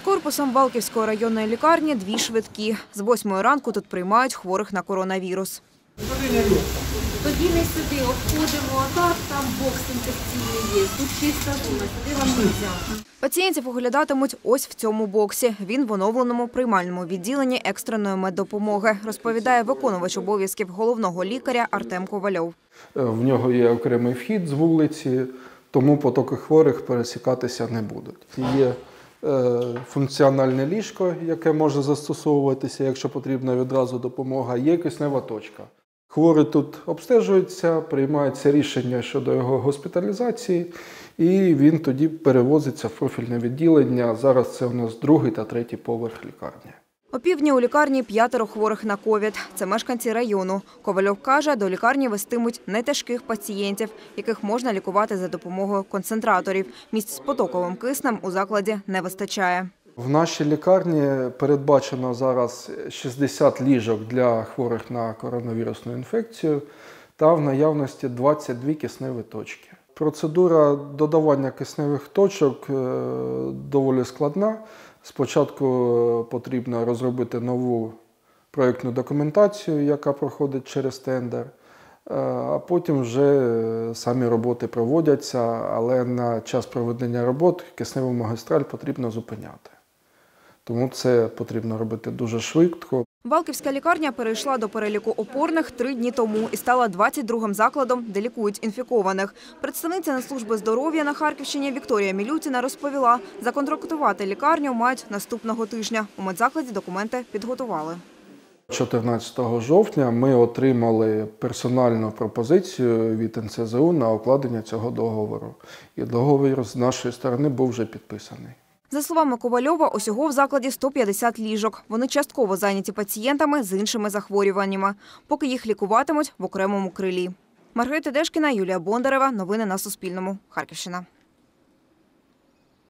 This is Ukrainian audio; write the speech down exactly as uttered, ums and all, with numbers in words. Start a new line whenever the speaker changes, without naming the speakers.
корпусом Валківської районної лікарні дві швидкі. З восьмої ранку тут приймають хворих на коронавірус.
Тоді не сюди, обходимо, так, там бокс інфекційний є, тут чиста зона, сюди вам не можна.
Пацієнтів оглядатимуть ось в цьому боксі. Він в оновленому приймальному відділенні екстреної меддопомоги, розповідає виконувач обов'язків головного лікаря Артем Ковальов.
В нього є окремий вхід з вулиці, тому потоки хворих пересікатися не будуть. Є функціональне ліжко, яке може застосовуватися, якщо потрібна відразу допомога, є киснева точка. Хворий тут обстежується, приймається рішення щодо його госпіталізації, і він тоді перевозиться в профільне відділення. Зараз це у нас другий та третій поверх лікарні.
Опівдні у лікарні п'ятеро хворих на ковід. Це мешканці району. Ковальов каже, до лікарні вестимуть нетяжких пацієнтів, яких можна лікувати за допомогою концентраторів. Місць з потоковим киснем у закладі не вистачає.
В нашій лікарні передбачено зараз шістдесят ліжок для хворих на коронавірусну інфекцію та в наявності двадцять дві кисневі точки. Процедура додавання кисневих точок доволі складна. Спочатку потрібно розробити нову проєктну документацію, яка проходить через тендер, а потім вже самі роботи проводяться, але на час проведення робот кисневу магістраль потрібно зупиняти. Тому це потрібно робити дуже швидко.
Валківська лікарня перейшла до переліку опорних три дні тому і стала двадцять другим закладом, де лікують інфікованих. Представниця Нацслужби здоров'я на Харківщині Вікторія Мілютіна розповіла, законтрактувати лікарню мають наступного тижня. У медзакладі документи підготували.
чотирнадцятого жовтня ми отримали персональну пропозицію від ен це зе у на укладення цього договору. І договір з нашої сторони був вже підписаний.
За словами Ковальова, усього в закладі сто п'ятдесят ліжок. Вони частково зайняті пацієнтами з іншими захворюваннями, поки їх лікуватимуть в окремому крилі. Маргарита Дешкіна, Юлія Бондарева. Новини на Суспільному. Харківщина.